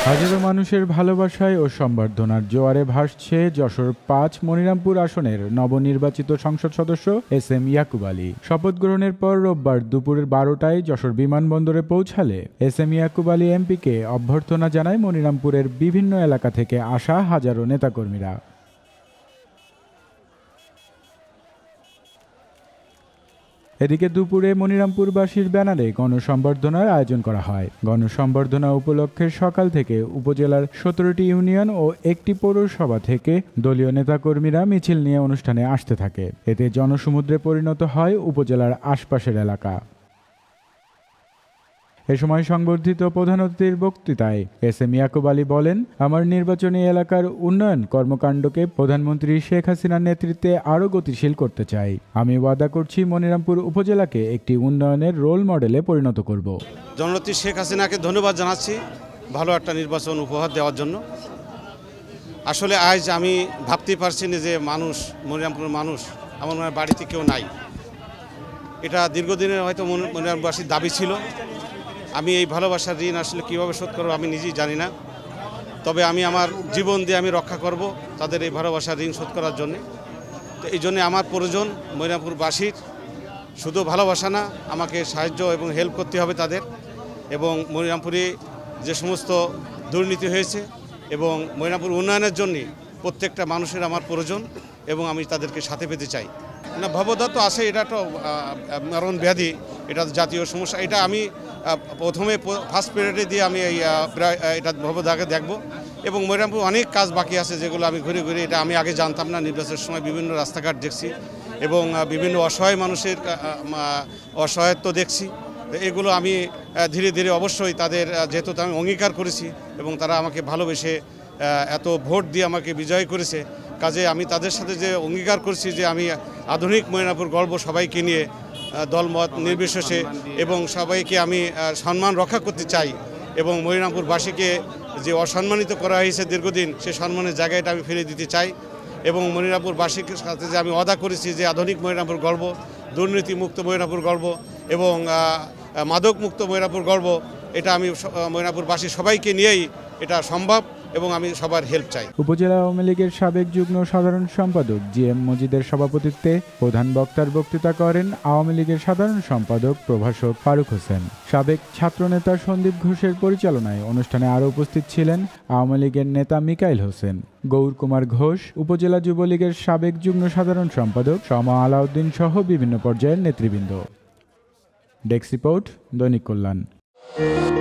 হাজারো মানুষের ভালোবাসায় ও সম্বর্ধনার জোয়ারে ভাসছে যশোর ৫ মনিরামপুর আসনের নবনির্বাচিত সংসদ সদস্য এস এম ইয়াকুব আলী। শপথ গ্রহণের পর রোববার দুপুর ১২টায় যশোর বিমানবন্দরে পৌঁছালে এস এম ইয়াকুব আলী এমপিকে অভ্যর্থনা জানায় মনিরামপুরের বিভিন্ন এলাকা থেকে আসা হাজারো নেতাকর্মীরা। এদিকে দুপুরে মনিরামপুরবাসীর ব্যানারে গণসংবর্ধনার আয়োজন করা হয়। গণসংবর্ধনা উপলক্ষে সকাল থেকে উপজেলার ১৭টি ইউনিয়ন ও একটি পৌরসভা থেকে দলীয় নেতাকর্মীরা মিছিল নিয়ে অনুষ্ঠানে আসতে থাকে। এতে জনসমুদ্রে পরিণত হয় উপজেলার আশপাশের এলাকা। এ সময় সংবর্ধিত প্রধান অতিথির বক্তৃতায় এস এম ইয়াকুব আলী বলেন, আমার নির্বাচনী এলাকার উন্নয়ন কর্মকাণ্ডকে প্রধানমন্ত্রী শেখ হাসিনার নেতৃত্বে আরও গতিশীল করতে চাই। আমি ওয়াদা করছি মনিরামপুর উপজেলাকে একটি উন্নয়নের রোল মডেলে পরিণত করব। জননেত্রী শেখ হাসিনাকে ধন্যবাদ জানাচ্ছি ভালো একটা নির্বাচন উপহার দেওয়ার জন্য। আসলে আজ আমি ভাবতেই পারছি না যে মনিরামপুরের মানুষ আমার বাড়িতে কেউ নাই। এটা দীর্ঘদিনের হয়তো মনিরামপুরবাসীর দাবি ছিল। আমি এই ভালোবাসার ঋণ আসলে কীভাবে শোধ করবো আমি নিজেই জানি না। তবে আমি আমার জীবন দিয়ে আমি রক্ষা করব তাদের এই ভালোবাসার ঋণ শোধ করার জন্য। তো এই জন্যে আমার প্রয়োজন মনিরামপুরবাসীর শুধু ভালোবাসা না, আমাকে সাহায্য এবং হেল্প করতে হবে তাদের। এবং মনিরামপুরে যে সমস্ত দুর্নীতি হয়েছে এবং মনিরামপুর উন্নয়নের জন্য প্রত্যেকটা মানুষের আমার প্রয়োজন এবং আমি তাদেরকে সাথে পেতে চাই। না, ভবদা তো আছে, এটা তো মরণ ব্যাধি, এটা জাতীয় সমস্যা। এটা আমি প্রথমে ফার্স্ট পিরিয়ডে দিয়ে আমি এটা ভবদাকে দেখব এবং মনিরামপুর অনেক কাজ বাকি আছে যেগুলো আমি ঘুরে ঘুরে, এটা আমি আগে জানতাম না। নির্বাচনের সময় বিভিন্ন রাস্তাঘাট দেখছি এবং বিভিন্ন অসহায় মানুষের অসহায়ত্ব দেখছি। এগুলো আমি ধীরে ধীরে অবশ্যই তাদের, যেহেতু আমি অঙ্গীকার করেছি এবং তারা আমাকে ভালোবেসে এত ভোট দিয়ে আমাকে বিজয় করেছে, কাজে আমি তাদের সাথে যে অঙ্গীকার করছি যে আমি আধুনিক মনিরামপুর গর্ব সবাইকে নিয়ে দলমত নির্বিশেষে এবং সবাইকে আমি সম্মান রক্ষা করতে চাই এবং মনিরামপুরবাসীকে যে অসম্মানিত করা হয়েছে দীর্ঘদিন, সে সম্মানের জায়গাটা আমি ফিরে দিতে চাই এবং মনিরামপুরবাসীর সাথে যে আমি ওয়াদা করেছি যে আধুনিক মনিরামপুর গর্ব, দুর্নীতিমুক্ত মনিরামপুর গর্ব এবং মাদকমুক্ত মনিরামপুর গর্ব, এটা আমি মনিরামপুরবাসী সবাইকে নিয়েই এটা সম্ভব এবং আমি সবার হেল্প চাই। উপজেলা আওয়ামী লীগের সাবেক যুগ্ম সাধারণ সম্পাদক জি এম মজিদের সভাপতিত্বে প্রধান বক্তার বক্তৃতা করেন আওয়ামী লীগের সাধারণ সম্পাদক প্রভাষক ফারুক হোসেন। সাবেক ছাত্রনেতা সন্দীপ ঘোষের পরিচালনায় অনুষ্ঠানে আরও উপস্থিত ছিলেন আওয়ামী লীগের নেতা মিকাইল হোসেন, গৌর কুমার ঘোষ, উপজেলা যুবলীগের সাবেক যুগ্ম সাধারণ সম্পাদক শমা আলাউদ্দিন সহ বিভিন্ন পর্যায়ের নেতৃবৃন্দ। ডেস্ক রিপোর্ট, দৈনিক কল্যাণ।